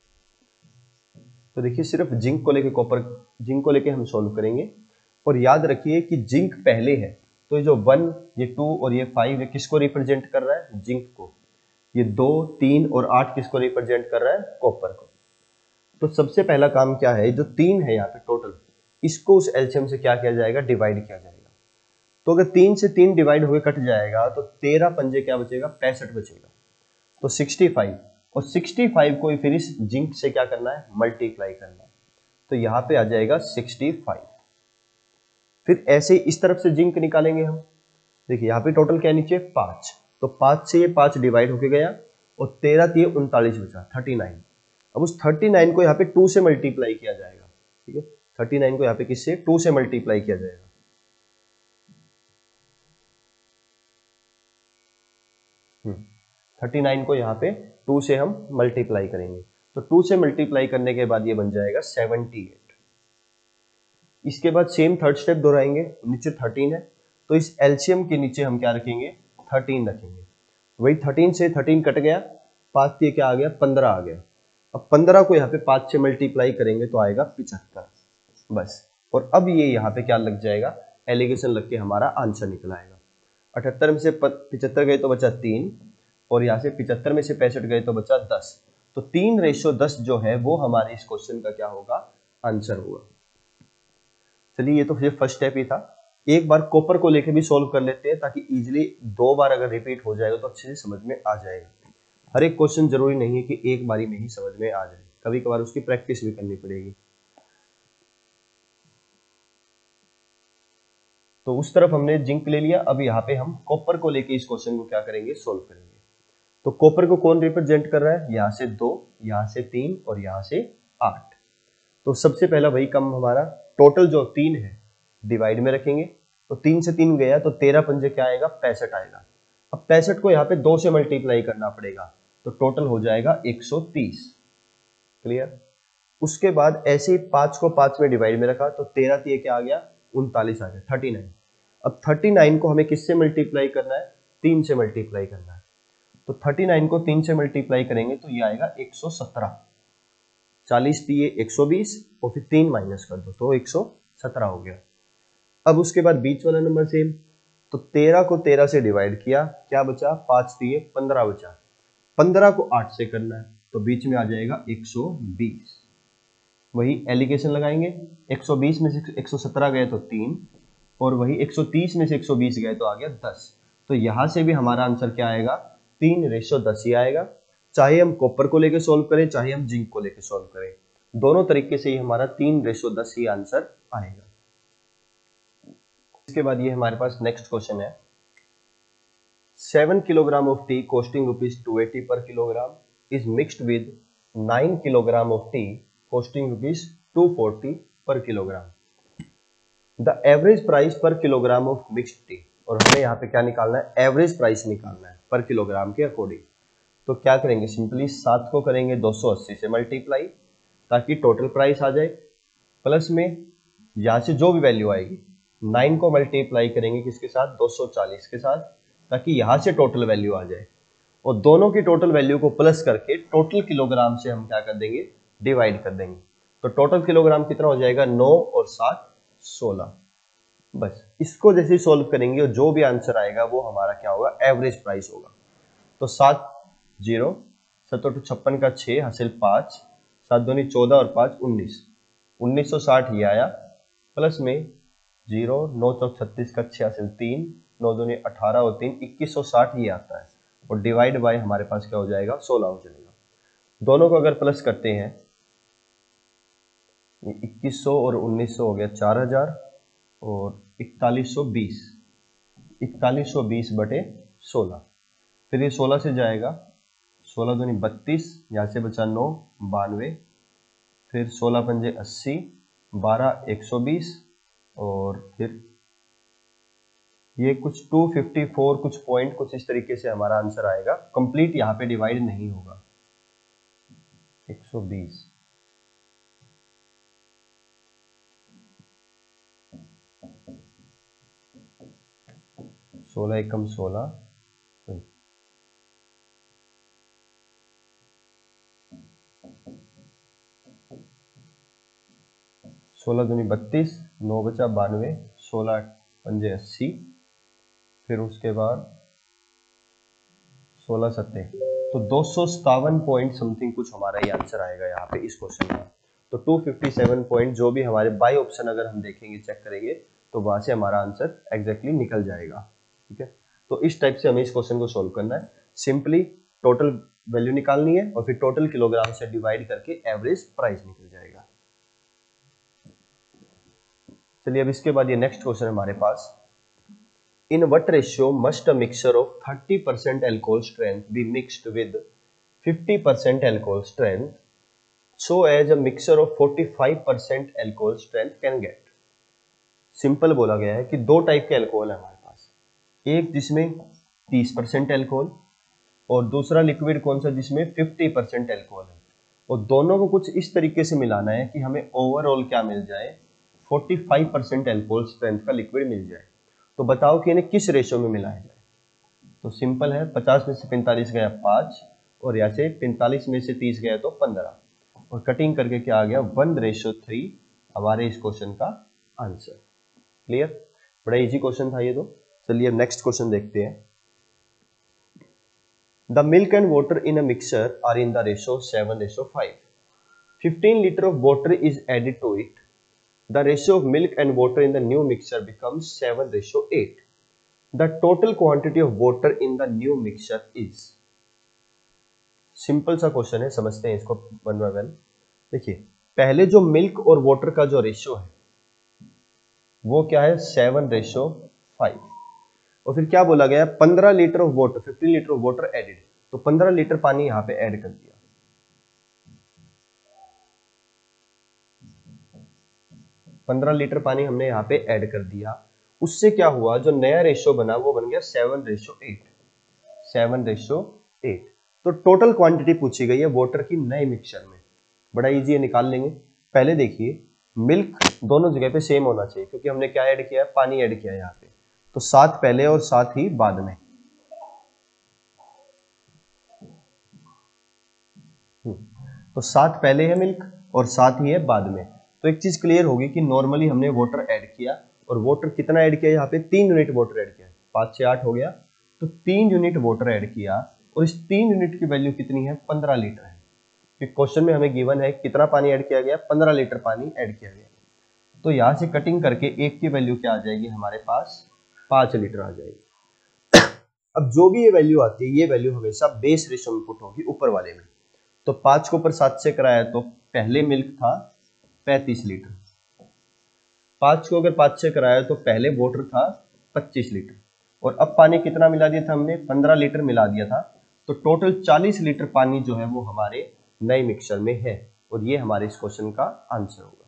तो देखिए सिर्फ जिंक को लेके कॉपर जिंक को लेके हम सोल्व करेंगे, और याद रखिए कि जिंक पहले है, तो ये जो वन, ये टू और ये फाइव, ये किसको रिप्रेजेंट कर रहा है? जिंक को। ये दो, तीन और आठ किसको रिप्रेजेंट कर रहा है? कॉपर को। तो सबसे पहला काम क्या है, जो तीन है यहाँ पे टोटल, इसको उस एलसीएम से क्या किया जाएगा? डिवाइड किया जाएगा। तो अगर तीन से तीन डिवाइड होकर कट जाएगा तो तेरह पंजे क्या बचेगा? पैंसठ बचेगा। तो सिक्सटी फाइव, और सिक्सटी फाइव को फिर इस जिंक से क्या करना है? मल्टीप्लाई करना है। तो यहाँ पे आ जाएगा सिक्सटी फाइव। फिर ऐसे इस तरफ से जिंक निकालेंगे हम। देखिए यहाँ पे टोटल क्या नीचे? पांच। तो पांच से ये पांच डिवाइड होके गया, और तेरह तीय उनतालीस बचा, थर्टी नाइन। अब उस थर्टी नाइन को यहाँ पे टू से मल्टीप्लाई किया जाएगा। ठीक है, थर्टी नाइन को यहाँ पे किससे? टू से मल्टीप्लाई किया जाएगा। थर्टी नाइन को यहाँ पे टू से हम मल्टीप्लाई करेंगे, तो टू से मल्टीप्लाई करने के बाद ये बन जाएगा सेवेंटी एट। इसके बाद सेम थर्ड स्टेप दोहराएंगे। नीचे थर्टीन है, तो इस एलसीएम के नीचे हम क्या रखेंगे? थर्टीन रखेंगे। वही थर्टीन से थर्टीन कट गया, पांच ये क्या आ गया? पंद्रह आ गया। अब पंद्रह को यहाँ पे पांच से मल्टीप्लाई करेंगे तो आएगा पिछहत्तर, बस। और अब ये यहाँ पे क्या लग जाएगा? एलिगेशन लग के हमारा आंसर निकल आएगा। अठहत्तर में से पिछहत्तर गए तो बचा तीन, और यहाँ से पिछहत्तर में से पैंसठ गए तो बचा दस। तो तीन रेशो दस जो है वो हमारे इस क्वेश्चन का क्या होगा? आंसर होगा। चलिए ये तो फिर फर्स्ट स्टेप ही था। एक बार कॉपर को लेके भी सॉल्व कर लेते हैं, ताकि इजीली दो बार अगर रिपीट हो जाएगा तो अच्छे से समझ में आ जाएगा। हर एक क्वेश्चन जरूरी नहीं है कि एक बारी में ही समझ में आ जाए, कभी कभार उसकी प्रैक्टिस भी करनी पड़ेगी। तो उस तरफ हमने जिंक ले लिया, अब यहाँ पे हम कॉपर को लेके इस क्वेश्चन को क्या करेंगे? सोल्व करेंगे। तो कॉपर को कौन रिप्रेजेंट कर रहा है? यहाँ से दो, यहाँ से तीन और यहाँ से आठ। तो सबसे पहला वही कम हमारा टोटल जो तीन है डिवाइड में रखेंगे। तो तीन से तीन गया तो तेरह पंजे क्या आएगा? पैंसठ आएगा। अब पैंसठ को यहाँ पे दो से मल्टीप्लाई करना पड़ेगा, तो टोटल हो जाएगा एक सौ तीस। क्लियर? उसके बाद ऐसे ही पांच को पांच में डिवाइड में रखा, तो तेरह तीय क्या आ गया? उनतालीस आ गया, थर्टी नाइन। अब थर्टी नाइन को हमें किससे मल्टीप्लाई करना है? तीन से मल्टीप्लाई करना है। तो थर्टी नाइन को तीन से मल्टीप्लाई करेंगे तो ये आएगा एक सौ सत्रह। चालीस दिए एक सौ बीस, और फिर तीन माइनस कर दो तो एक सौ सत्रह हो गया। अब उसके बाद बीच वाला नंबर सेम, तो तेरह को तेरह से डिवाइड किया, क्या बचा? पांच दिए पंद्रह बचा। पंद्रह को आठ से करना है, तो बीच में आ जाएगा एक सौ बीस। वही एलिगेशन लगाएंगे। एक सौ बीस में से एक सौ सत्रह गए तो तीन, और वही एक सौ तीस में से एक सौ बीस गए तो आ गया दस। तो यहां से भी हमारा आंसर क्या आएगा? तीन रेशो दस ही आएगा। चाहे हम कॉपर को लेके सोल्व करें, चाहे हम जिंक को लेके सोल्व करें, दोनों तरीके से ही हमारा तीन रेशो दस ही आंसर आएगा। इसके बाद ये हमारे पास नेक्स्ट क्वेश्चन है। Seven kilogram of tea costing rupees two eighty per kilogram is mixed with nine kilogram of tea costing rupees two forty per kilogram. The average price per kilogram of mixed tea, और हमें यहाँ पे क्या निकालना है? Average price निकालना है पर किलोग्राम के अकॉर्डिंग। तो क्या करेंगे? सिंपली सात को करेंगे दो सौ अस्सी से मल्टीप्लाई, ताकि टोटल प्राइस आ जाए। प्लस में यहाँ से जो भी वैल्यू आएगी, नाइन को मल्टीप्लाई करेंगे किसके साथ? दो सौ चालीस के साथ, ताकि यहाँ से टोटल वैल्यू आ जाए। और दोनों की टोटल वैल्यू को प्लस करके टोटल किलोग्राम से हम क्या कर देंगे? डिवाइड कर देंगे। तो टोटल किलोग्राम कितना हो जाएगा? नौ और सात सोलह। बस इसको जैसे सोल्व करेंगे और जो भी आंसर आएगा वो हमारा क्या होगा? एवरेज प्राइस होगा। तो सात जीरो, सत्तर छप्पन का छः हासिल पाँच, सात दूनी चौदह और पाँच उन्नीस, उन्नीस सौ साठ ये आया। प्लस में जीरो, नौ चौक छत्तीस का छः हासिल तीन, नौ दूनी अठारह और तीन इक्कीस सौ साठ ये आता है। और डिवाइड बाय हमारे पास क्या हो जाएगा? सोलह हो जाएगा। दोनों को अगर प्लस करते हैं, इक्कीस सौ और उन्नीस सौ हो गया चार हजार, और इकतालीस सौ बीस, इकतालीस सौ बीस बटे सोलह। फिर ये सोलह से जाएगा, सोलह दूनी बत्तीस, यहाँ से बचा नौ, बानवे, फिर सोलह पंजे अस्सी, बारह एक सौ बीस, और फिर ये कुछ दो सौ चौवन कुछ पॉइंट कुछ इस तरीके से हमारा आंसर आएगा। कंप्लीट यहाँ पे डिवाइड नहीं होगा। एक सौ बीस, सोलह एकम सोलह, सोलह दूनी बत्तीस, नौ बचा बानवे, सोलह पंजे अस्सी, फिर उसके बाद सोलह सत्ते, तो दो सौ सतावन पॉइंट समथिंग कुछ हमारा ये आंसर आएगा यहाँ पे इस क्वेश्चन का। तो दो सौ सत्तावन पॉइंट जो भी हमारे बाई ऑप्शन अगर हम देखेंगे चेक करेंगे तो वहां से हमारा आंसर एग्जैक्टली निकल जाएगा। ठीक है, तो इस टाइप से हमें इस क्वेश्चन को सोल्व करना है। सिंपली टोटल वैल्यू निकालनी है और फिर टोटल किलोग्राम से डिवाइड करके एवरेज प्राइस निकल जाएगा। चलिए अब इसके बाद ये नेक्स्ट क्वेश्चन है हमारे पास, in what ratio must a mixture of thirty percent alcohol strength be mixed with fifty percent alcohol strength so as a mixture of forty-five percent alcohol strength can get। Simple बोला गया है कि दो type के alcohol है हमारे पास, एक जिसमें तीस परसेंट अल्कोहल और दूसरा लिक्विड कौन सा जिसमें पचास परसेंट अल्कोहल है, और दोनों को कुछ इस तरीके से मिलाना है कि हमें ओवरऑल क्या मिल जाए, पैंतालीस परसेंट अल्कोहल स्ट्रेंथ का लिक्विड मिल जाए। तो बताओ कि इन्हें किस रेशो में मिलाया जाए। तो सिंपल है, पचास में से पैंतालीस गया पाँच, और यहाँ से पैंतालीस में से तीस गया तो पंद्रह, और कटिंग करके क्या आ गया वन रेशो थ्री हमारे इस क्वेश्चन का आंसर। क्लियर, बड़ा इजी क्वेश्चन था ये तो। चलिए नेक्स्ट क्वेश्चन देखते हैं। The milk and water in a mixture are in the ratio seven ratio five. Fifteen litre of water is added to it. The ratio of milk and water in the new mixture becomes seven ratio eight. The total quantity of water in the new mixture is। Simple सा question है, समझते हैं इसको one by one. देखिए पहले जो milk और water का जो रेशियो है वो क्या है, सेवन रेशियो फाइव, और फिर क्या बोला गया, पंद्रह litre of water, fifteen litre of water added, तो पंद्रह लीटर पानी यहाँ पे ऐड कर दिया। पंद्रह लीटर पानी हमने यहाँ पे ऐड कर दिया, उससे क्या हुआ, जो नया रेशियो बना वो बन गया seven ratio eight, seven ratio eight. तो टोटल क्वांटिटी पूछी गई है वाटर की नए मिक्सचर में, बड़ा इजी है, निकाल लेंगे। पहले देखिए मिल्क दोनों जगह पे सेम होना चाहिए क्योंकि हमने क्या ऐड किया है, पानी ऐड किया है यहाँ पे, तो सात पहले और सात ही बाद में। तो सात पहले है मिल्क और सात ही है बाद में। तो एक चीज क्लियर होगी कि नॉर्मली हमने वाटर ऐड किया, और वाटर कितना ऐड किया यहाँ पे, तीन यूनिट वाटर ऐड किया, पांच से आठ हो गया, तो तीन यूनिट वाटर ऐड किया, और इस तीन यूनिट की वैल्यू कितनी है, पंद्रह लीटर है। क्वेश्चन में हमें गिवन है कितना पानी ऐड किया गया, पंद्रह लीटर पानी ऐड किया गया। तो यहाँ से कटिंग करके एक की वैल्यू क्या आ जाएगी हमारे पास, पांच लीटर आ जाएगी। अब जो भी ये वैल्यू आती है, ये वैल्यू हमेशा बेस रेशो में पुट होगी ऊपर वाले में। तो पांच को ऊपर सात से कराया तो पहले मिल्क था पैंतीस लीटर, पांच को अगर पांच से कराया तो पहले वाटर था पच्चीस लीटर, और अब पानी कितना मिला दिया था हमने, पंद्रह लीटर मिला दिया था। तो टोटल चालीस लीटर पानी जो है वो हमारे नए मिक्सचर में है, और ये हमारे इस क्वेश्चन का आंसर होगा।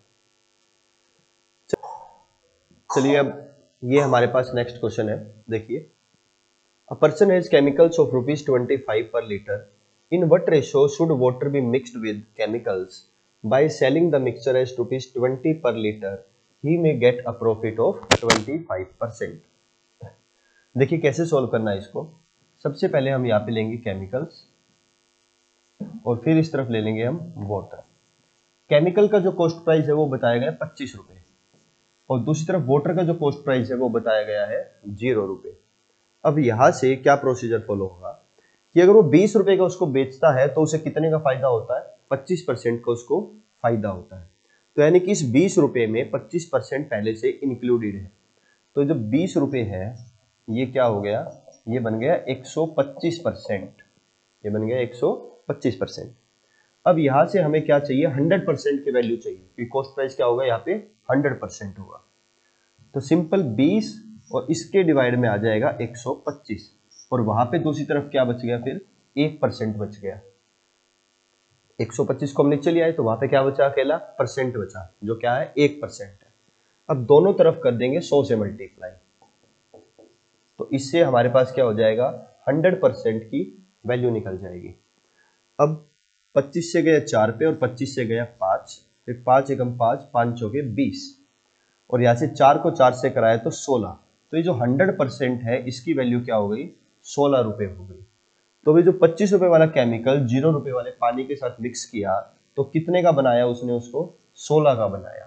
चलिए अब ये हमारे पास नेक्स्ट क्वेश्चन है, देखिए a person has chemicals of rupees twenty five per litre, in what ratio should water be mixed with chemicals by selling the mixture as rupees twenty per liter he may get a profit of twenty-five percent। देखिए कैसे solve करना है इसको। सबसे पहले हम यहाँ पे लेंगे केमिकल्स और फिर इस तरफ ले लेंगे हम वाटर। केमिकल का जो कॉस्ट प्राइस है वो बताया गया पच्चीस रुपए, और दूसरी तरफ वाटर का जो कॉस्ट प्राइस है वो बताया गया है जीरो रुपए। अब यहां से क्या प्रोसीजर फॉलो होगा कि अगर वो बीस रुपए का उसको बेचता है तो उसे कितने का फायदा होता है, पच्चीस परसेंट का उसको फायदा होता है। तो यानी कि इस बीस रुपए में पच्चीस परसेंट पहले से इंक्लूडेड है। तो जो बीस रुपए है ये क्या हो गया, ये बन गया एक सौ पच्चीस परसेंट, ये बन गया एक सौ पच्चीस परसेंट। अब यहां से हमें क्या चाहिए, हंड्रेड परसेंट की वैल्यू चाहिए, क्योंकि कॉस्ट प्राइस क्या होगा यहाँ पे हंड्रेड परसेंट होगा। तो सिंपल बीस और इसके डिवाइड में आ जाएगा एक सौ पच्चीस, और वहां पे दूसरी तरफ क्या बच गया, फिर एक परसेंट बच गया। एक सौ पच्चीस को हम नीचे ले आए तो वहां पे क्या बचा, अकेला परसेंट बचा, जो क्या है एक परसेंट है। अब दोनों तरफ कर देंगे सौ से मल्टीप्लाई, तो इससे हमारे पास क्या हो जाएगा, हंड्रेड परसेंट की वैल्यू निकल जाएगी। अब पच्चीस से गया चार पे और पच्चीस से गया पांच, फिर पांच एकम पांच, पांच हो गए बीस, और यहां से चार को चार से कराया तो सोलह। तो ये जो हंड्रेड परसेंट है इसकी वैल्यू क्या हो गई, सोलह रुपए हो गई। तो भी जो पच्चीस रुपए वाला केमिकल जीरो रुपए वाले पानी के साथ मिक्स किया तो कितने का बनाया उसने, उसको सोलह का बनाया।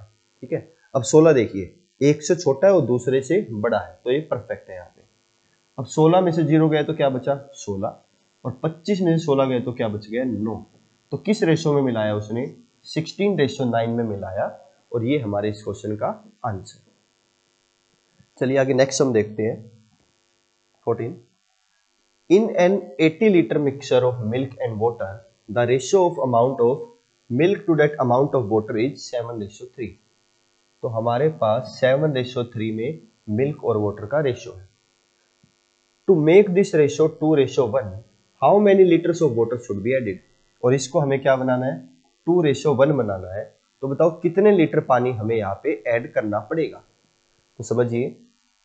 ठीक है। अब सोलह देखिए, एक से छोटा है और दूसरे से बड़ा है, तो ये परफेक्ट है यहाँ पे। अब सोलह में से जीरो गए तो क्या बचा, सोलह, और पच्चीस में से सोलह गए तो क्या बच गया, नौ। तो किस रेशो में मिलाया उसने, सिक्सटीन रेशो नाइन में मिलाया, और ये हमारे इस क्वेश्चन का आंसर। चलिए आगे नेक्स्ट हम देखते हैं fourteen. In an eighty litre mixture of milk and water the ratio of amount of milk to that amount of water is seven ratio three. तो हमारे पास सेवन रेशियो थ्री में मिल्क और वाटर का ratio है। To make this ratio two ratio one how many litres of water should be added. और इसको हमें क्या बनाना है, टू रेशियो वन बनाना है। तो बताओ कितने लीटर पानी हमें यहाँ पे ऐड करना पड़ेगा। तो समझिए,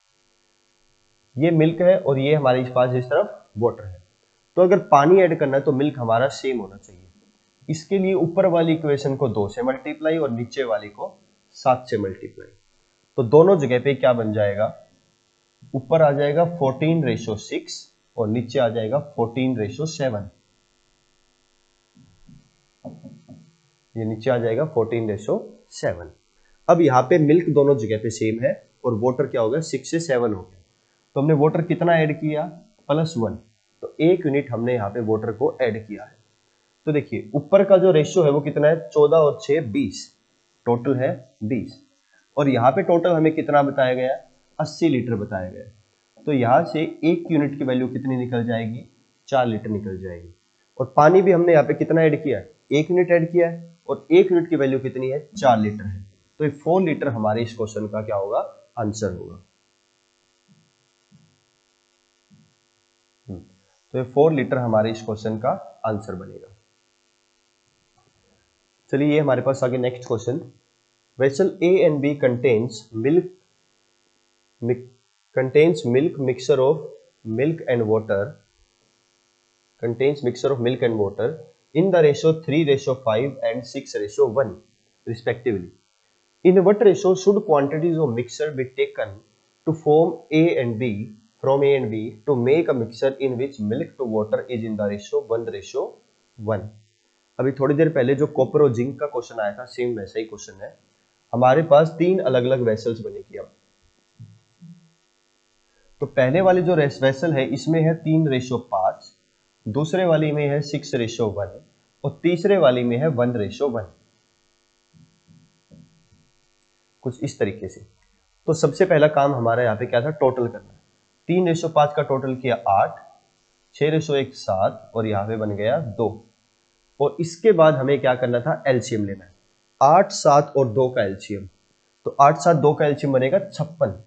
ये मिल्क है और ये हमारे पास इस तरफ वाटर है। तो अगर पानी ऐड करना है तो मिल्क हमारा सेम होना चाहिए। इसके लिए ऊपर वाली इक्वेशन को दो से मल्टीप्लाई और नीचे वाली को सात से मल्टीप्लाई। तो दोनों जगह पे क्या बन जाएगा, ऊपर आ जाएगा फोर्टीन रेशो सिक्स और नीचे आ जाएगा फोर्टीन रेशो सेवन। ये नीचे आ जाएगा फोर्टीन रेशो सेवन। अब यहाँ पे मिल्क दोनों जगह पे सेम है और वाटर क्या हो गया, सिक्स से सेवन हो गया। तो हमने वाटर कितना ऐड किया, प्लस वन। तो एक यूनिट हमने यहाँ पे वाटर को ऐड किया है। तो देखिए ऊपर का जो रेशियो है वो कितना है, चौदह और छह बीस, टोटल है बीस। और यहाँ पे टोटल हमें कितना बताया गया, अस्सी लीटर बताया गया है। तो यहाँ से एक यूनिट की वैल्यू कितनी निकल जाएगी, चार लीटर निकल जाएगी। और पानी भी हमने यहाँ पे कितना ऐड किया है, एक यूनिट ऐड किया है, और एक यूनिट की वैल्यू कितनी है, चार लीटर है। तो ये फोर लीटर हमारे इस क्वेश्चन का क्या होगा, आंसर होगा। तो ये फोर लीटर हमारे इस क्वेश्चन का आंसर बनेगा। चलिए ये हमारे पास आगे next question. Vessel A and B contains milk contains milk mixture of milk and water contains mixture of milk and water in the ratio three ratio five and six ratio one respectively. In what ratio should quantities of mixture be taken to form A and B from A and B to make a mixture in which milk to water is in the ratio one ratio one? अभी थोड़ी देर पहले जो copper और zinc का question आया था, same वैसा ही question है। हमारे पास तीन अलग अलग वेसल्स बनेगी। अब तो पहले वाली जो वेसल है इसमें है तीन रेशो पांच, दूसरे वाली में है सिक्स रेशो वन और तीसरे वाली में है वन रेशो वन, कुछ इस तरीके से। तो सबसे पहला काम हमारा यहाँ पे क्या था, टोटल करना। तीन रेशो पांच का टोटल किया आठ, छह रेशो एक सात और यहाँ पे बन गया दो। और इसके बाद हमें क्या करना था, एलसीएम लेना है। आठ सात और दो का एलसीएम, तो आठ सात दो का एलसीएम बनेगा छप्पन।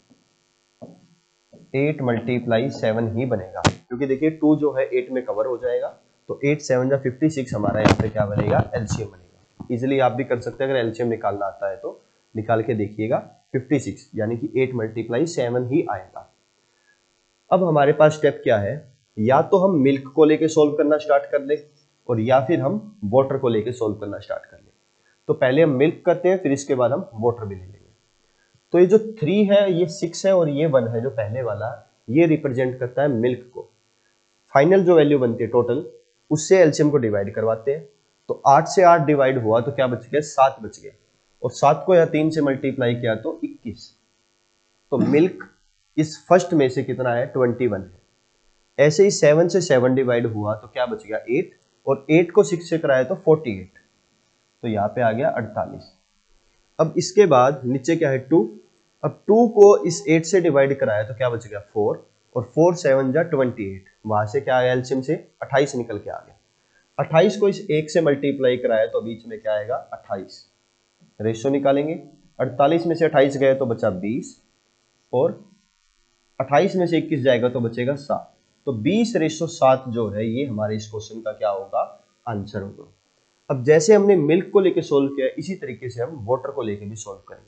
एट मल्टीप्लाई सेवन ही बनेगा, क्योंकि देखिए टू जो है एट में कवर हो जाएगा। तो एट सेवन जा फिफ्टी सिक्स हमारा यहाँ पे क्या बनेगा, एलसीएम बनेगा। इजिली आप भी कर सकते हैं, अगर एलसीएम निकालना आता है तो निकाल के देखिएगा। फिफ्टी सिक्स यानी कि एट मल्टीप्लाई सेवन ही आएगा। अब हमारे पास स्टेप क्या है, या तो हम मिल्क को लेके सोल्व करना स्टार्ट कर ले और या फिर हम वाटर को लेके सोल्व करना स्टार्ट कर ले। तो पहले हम मिल्क करते हैं, फिर इसके बाद हम वाटर भी ले लेंगे। तो ये जो थ्री है, ये सिक्स है और ये वन है जो पहले वाला, ये रिप्रेजेंट करता है मिल्क को। फाइनल जो वैल्यू बनती है टोटल, उससे एलसीएम को डिवाइड करवाते हैं। तो आठ से आठ डिवाइड हुआ तो क्या बच गया, सात बच गया। और सात को या तीन से मल्टीप्लाई किया तो इक्कीस। तो मिल्क इस फर्स्ट में से कितना है, ट्वेंटी वन है। ऐसे ही सेवन से सेवन डिवाइड हुआ तो क्या बच गया, एट, और एट को सिक्स से कराया तो फोर्टी एट। तो यहाँ पे आ गया अड़तालीस। अब इसके बाद नीचे क्या है, टू। अब टू को इस एट से डिवाइड कराया तो क्या बच गया, फोर, और फोर सेवन जा ट्वेंटी एट। वहां से क्या आया, एलसीएम से अट्ठाईस निकल के आ गया। अट्ठाईस को इस एक से मल्टीप्लाई कराया तो बीच में क्या आएगा, अट्ठाईस। रेशियो निकालेंगे, अड़तालीस में से अट्ठाईस गए तो बचा बीस, और अट्ठाईस में से इक्कीस जाएगा तो बचेगा सात। तो बीस रेशियो सात जो है ये हमारे इस क्वेश्चन का क्या होगा, आंसर होगा। अब जैसे हमने मिल्क को लेके सोल्व किया, इसी तरीके से हम वाटर को लेके भी सोल्व करेंगे।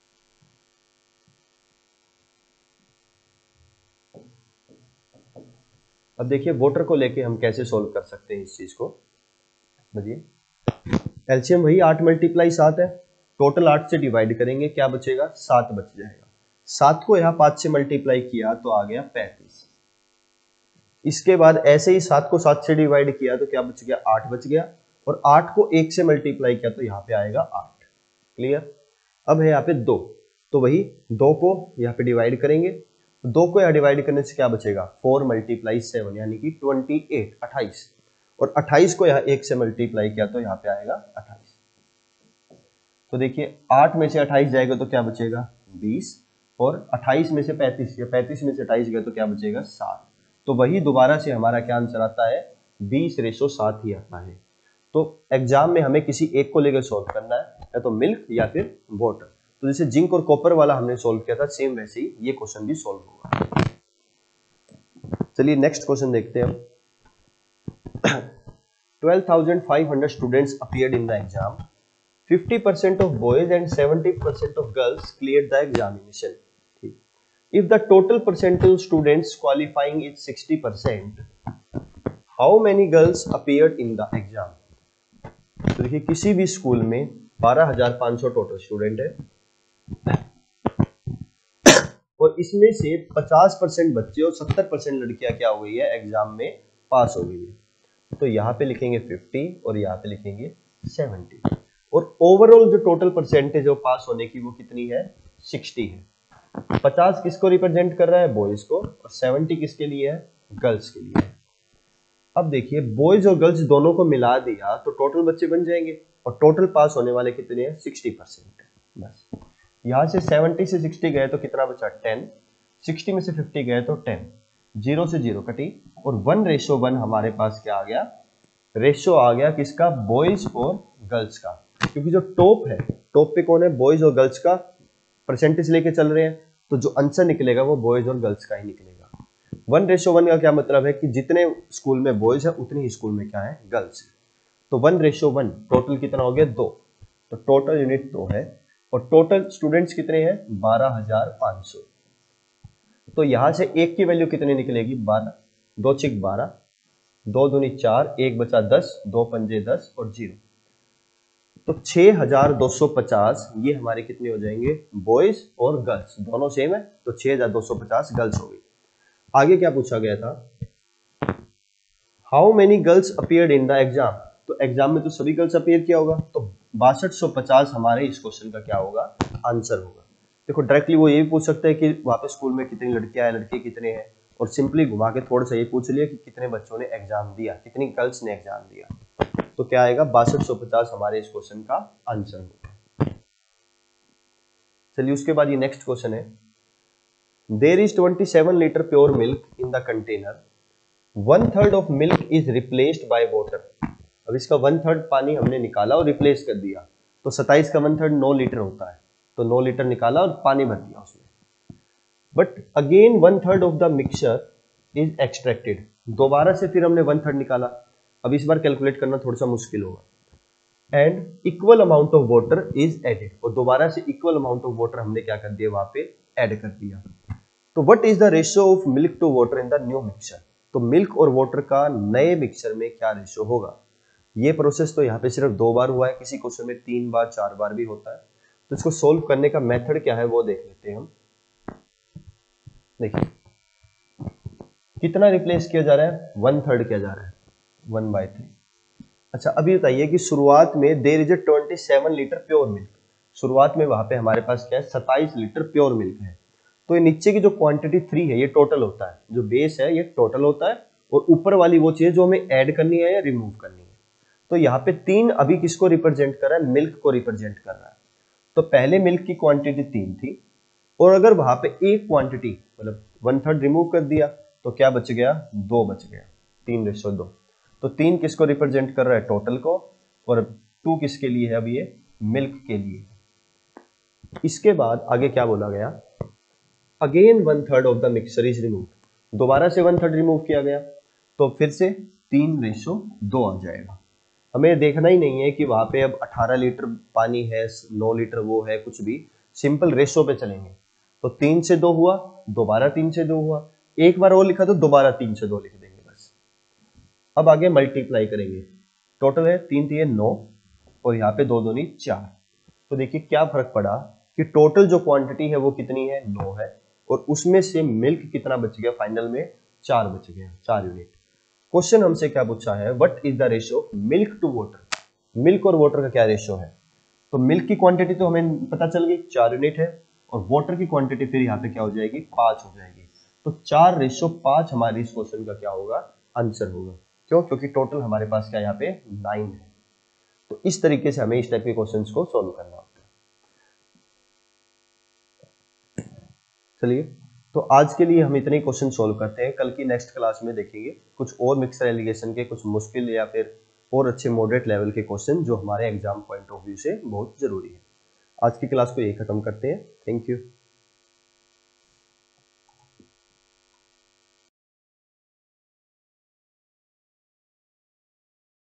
अब देखिए वाटर को लेके हम कैसे सोल्व कर सकते हैं इस चीज को। बताइए, एलसीएम वही आठ मल्टीप्लाई सात है, टोटल आठ से डिवाइड करेंगे, क्या बचेगा, सात बच जाएगा। सात को यहाँ पांच से मल्टीप्लाई किया तो आ गया पैंतीस। इसके बाद ऐसे ही सात को सात से डिवाइड किया तो क्या बच गया, आठ बच गया, और आठ को एक से मल्टीप्लाई किया तो यहाँ पे आएगा आठ। क्लियर। अब है यहाँ पे दो, तो वही दो को यहाँ पे डिवाइड करेंगे, दो को यहाँ डिवाइड करने से क्या बचेगा, फोर मल्टीप्लाई सेवन यानी कि ट्वेंटी एट, अट्ठाईस, और अट्ठाईस को यहाँ एक से मल्टीप्लाई किया तो यहाँ पे आएगा अट्ठाईस। तो देखिए आठ में से अट्ठाईस जाएगा तो क्या बचेगा, बीस, और अट्ठाईस में से पैंतीस या पैंतीस में से अट्ठाईस गया तो क्या बचेगा, सात। तो वही दोबारा से हमारा क्या आंसर आता है, बीस रेशो सात ही आता है। तो एग्जाम में हमें किसी एक को लेकर सॉल्व करना है, या तो मिल्क या फिर वाटर। तो जैसे जिंक और कॉपर वाला हमने सॉल्व किया था, सेम वैसे ही ये क्वेश्चन भी सॉल्व होगा। चलिए नेक्स्ट क्वेश्चन देखते हैं हम। twelve thousand five hundred students appeared in the exam. fifty percent of boys and seventy percent of girls cleared the examination. If the total percentage of students qualifying is sixty percent, how many girls appeared in the exam? तो देखिए किसी भी school में बारह हजार पाँच सौ total student है और इसमें से पचास परसेंट बच्चे और सत्तर परसेंट लड़कियां क्या हो गई है, एग्जाम में पास हो गई है। तो यहाँ पे लिखेंगे पचास और यहाँ पे लिखेंगे सत्तर, और ओवरऑल जो टोटल परसेंटेज है पास होने की वो कितनी है, साठ है। पचास किसको रिप्रेजेंट कर रहा है, बॉयज को, और सत्तर किसके लिए है, गर्ल्स के लिए है। अब देखिए बॉयज और गर्ल्स दोनों को मिला दिया तो टोटल बच्चे बन जाएंगे, और टोटल पास होने वाले कितने हैं, साठ परसेंट। बस यहां से सत्तर से साठ गए तो कितना बचा, दस, साठ में से पचास गए तो दस, जीरो से जीरो कटी, और वन रेशो वन हमारे पास क्या आ गया, रेशो आ गया किसका, बॉयज और गर्ल्स का। क्योंकि जो टॉप है, टॉप पे कौन है, बॉयज और गर्ल्स का परसेंटेज लेके चल रहे हैं, तो जो आंसर निकलेगा वो बॉयज और गर्ल्स का ही निकलेगा। वन रेशो वन का क्या मतलब है कि जितने स्कूल में बॉयज है उतने ही स्कूल में क्या है, गर्ल्स है। तो वन रेशो वन टोटल कितना हो गया, दो, तो टोटल यूनिट दो है, और टोटल स्टूडेंट्स कितने हैं, बारह हजार पांच सौ। तो यहां से एक की वैल्यू कितनी निकलेगी, बारह, दो चिक बारह, दो दूनी चार, एक बचा दस, दो पंजे दस और जीरो, तो छह हजार दो सौ पचास ये हमारे कितने हो जाएंगे, बॉयज और गर्ल्स दोनों सेम है, तो छह हजार दो सौ पचास गर्ल्स हो गई। आगे क्या पूछा गया था, how many girls appeared in the exam. तो एग्जाम में तो सभी गर्ल्स अपीयर किया होगा, तो बासठ सौ पचास हमारे इस क्वेश्चन का क्या होगा, आंसर होगा। देखो डायरेक्टली वो ये भी पूछ सकता है कि वहां पे स्कूल में कितनी लड़कियां हैं, लड़के कितने हैं, और सिंपली घुमा के थोड़ा सा ये पूछ लिया कि कितने बच्चों ने एग्जाम दिया, कितनी गर्ल्स ने एग्जाम दिया, तो क्या आएगा, बासठ सौ पचास हमारे इस क्वेश्चन का आंसर होगा। चलिए उसके बाद ये नेक्स्ट क्वेश्चन है, there is twenty-seven litre pure milk in the container, one third of milk is replaced by water. अब इसका वन थर्ड पानी हमने निकाला और रिप्लेस कर दिया, तो सत्ताईस का वन थर्ड नौ लीटर होता है, तो नौ लीटर निकाला और पानी भर दिया उसमें। But again one third of the mixture is extracted, दोबारा से फिर हमने वन थर्ड निकाला। अब इस बार कैलकुलेट करना थोड़ा सा मुश्किल होगा। And equal amount of water is added, और दोबारा से इक्वल अमाउंट ऑफ वाटर हमने क्या कर दिया, वहां पे ऐड कर दिया। तो what is the ratio of milk to water in the new mixture. तो मिल्क और वाटर का नए मिक्सचर में क्या रेशियो होगा। ये प्रोसेस तो यहाँ पे सिर्फ दो बार हुआ है, किसी क्वेश्चन में तीन बार चार बार भी होता है। तो इसको सोल्व करने का मेथड क्या है वो देख लेते हैं हम। देखिए कितना रिप्लेस किया जा रहा है, वन थर्ड किया जा रहा है, वन बाय थ्री। अच्छा अभी बताइए कि शुरुआत में there is a twenty seven litre pure milk, शुरुआत में वहां पे हमारे पास क्या है, सत्ताईस लीटर प्योर मिल्क है। तो ये नीचे की जो क्वांटिटी थ्री है ये टोटल होता है, जो बेस है ये टोटल होता है, और ऊपर वाली वो चीज जो हमें ऐड करनी है या रिमूव करनी है। तो यहाँ पे तीन अभी किसको रिप्रेजेंट कर रहा है, मिल्क को रिप्रेजेंट कर रहा है। तो पहले मिल्क की क्वांटिटी तीन थी, और अगर वहां पे एक क्वांटिटी मतलब वन थर्ड रिमूव कर दिया तो क्या बच गया, दो बच गया, तीन रेशो दो। तो तीन किसको रिप्रेजेंट कर रहा है, टोटल को, और टू किसके लिए है, अब ये मिल्क के लिए। इसके बाद आगे क्या बोला गया, again one third of the mixture is remove, दोबारा से वन थर्ड रिमूव किया गया, तो फिर से तीन रेशो दो आ जाएगा। हमें देखना ही नहीं है कि वहां पे अब अठारह लीटर पानी है, नौ लीटर वो है, कुछ भी, सिंपल रेशो पे चलेंगे। तो तीन से दो हुआ, दोबारा तीन से दो हुआ, एक बार और लिखा तो दोबारा तीन से दो लिख देंगे बस। अब आगे मल्टीप्लाई करेंगे, टोटल है तीन तीन नौ, और यहाँ पे दो दूनी चार। तो देखिए क्या फर्क पड़ा कि टोटल जो क्वांटिटी है वो कितनी है, नौ है, और उसमें से मिल्क कितना बच गया, फाइनल में चार बच गया, चार यूनिट। क्वेश्चन हमसे क्या पूछा है, what is the ratio of milk to water, milk और वाटर का क्या रेशियो है। तो मिल्क की क्वांटिटी तो हमें पता चल गई चार यूनिट है, और वाटर की क्वांटिटी फिर यहाँ पे क्या हो जाएगी, पांच हो जाएगी। तो चार रेशो पांच हमारे इस क्वेश्चन का क्या होगा, आंसर होगा। क्यों? क्योंकि टोटल हमारे पास क्या यहाँ पे नाइन है। तो इस तरीके से हमें इस टाइप के क्वेश्चंस को सॉल्व करना होता है। चलिए, तो आज के लिए हम इतने क्वेश्चन सॉल्व करते हैं। कल की नेक्स्ट क्लास में देखेंगे कुछ और मिक्सर एलिगेशन के कुछ मुश्किल या फिर और अच्छे मॉडरेट लेवल के क्वेश्चन जो हमारे एग्जाम पॉइंट ऑफ व्यू से बहुत जरूरी है। आज की क्लास को यही खत्म करते हैं। Thank you.